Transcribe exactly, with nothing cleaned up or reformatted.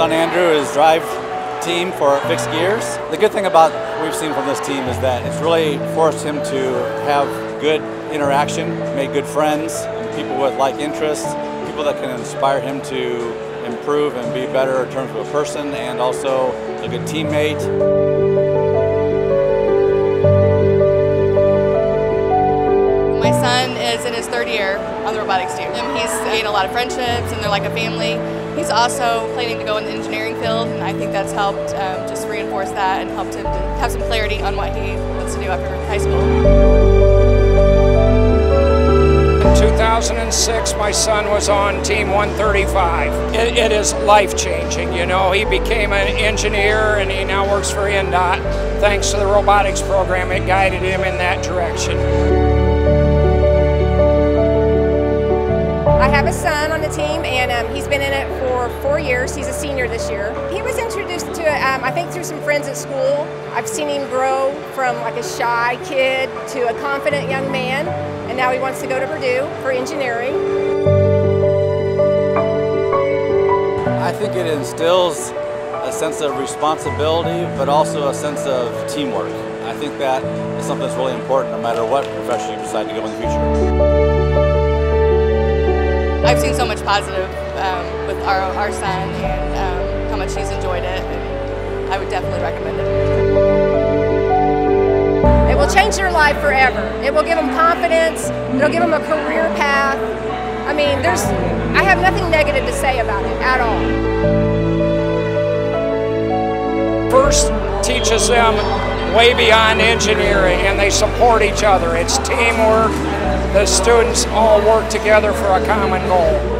son Andrew is drive team for fixed gears. The good thing about what we've seen from this team is that it's really forced him to have good interaction, make good friends, people with like interests, people that can inspire him to improve and be better in terms of a person and also a good teammate. My son is in his third year on the robotics team. He's gained a lot of friendships and they're like a family. He's also planning to go in the engineering field, and I think that's helped um, just reinforce that and helped him to have some clarity on what he wants to do after high school. In two thousand six, my son was on Team one thirty-five. It, it is life-changing, you know. He became an engineer and he now works for N D O T. Thanks to the robotics program, it guided him in that direction. I have a son on the team, and um, he's been in it for four years. He's a senior this year. He was introduced to it, um, I think, through some friends at school. I've seen him grow from like a shy kid to a confident young man, and now he wants to go to Purdue for engineering. I think it instills a sense of responsibility, but also a sense of teamwork. I think that is something that's really important no matter what profession you decide to go in the future. I've seen so much positive um, with our, our son and um, how much he's enjoyed it, and I would definitely recommend it. It will change their life forever. It will give them confidence. It'll give them a career path. I mean, there's, I have nothing negative to say about it at all. First, teaches them way beyond engineering, and they support each other. It's teamwork. The students all work together for a common goal.